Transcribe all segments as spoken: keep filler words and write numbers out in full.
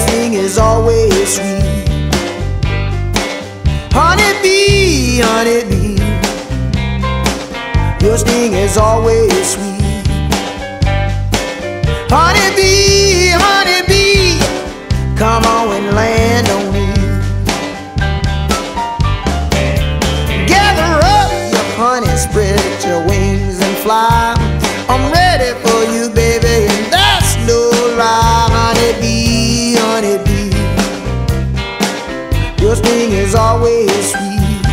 sting is always sweet. Honeybee, honeybee, your sting is always sweet. Honeybee, honeybee, come on and land on me. Gather up your honey, spread your wings and fly. I'm ready for you, baby, and that's no lie. Honeybee, honeybee, your sting is always sweet.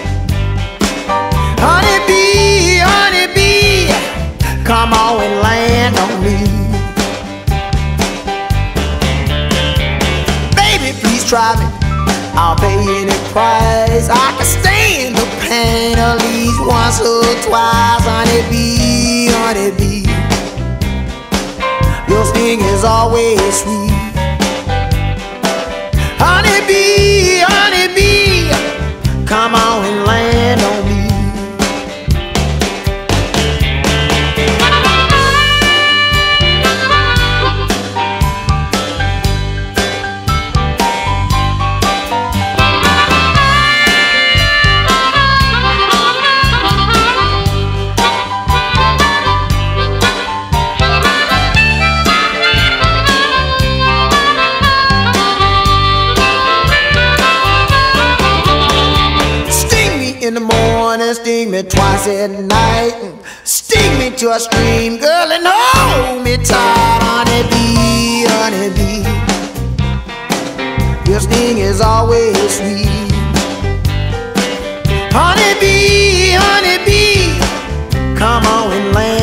Honeybee, honeybee, come on and land on me. Baby, please try me, I'll pay any price. I can stand the pain at least once or twice. Honeybee, honeybee, your sting is always sweet. Honeybee, honeybee, come on and land on me. In the morning, sting me twice at night. Sting me to a stream, girl, and hold me tight. Honeybee, honeybee, your sting is always sweet. Honeybee, honeybee, come on and land.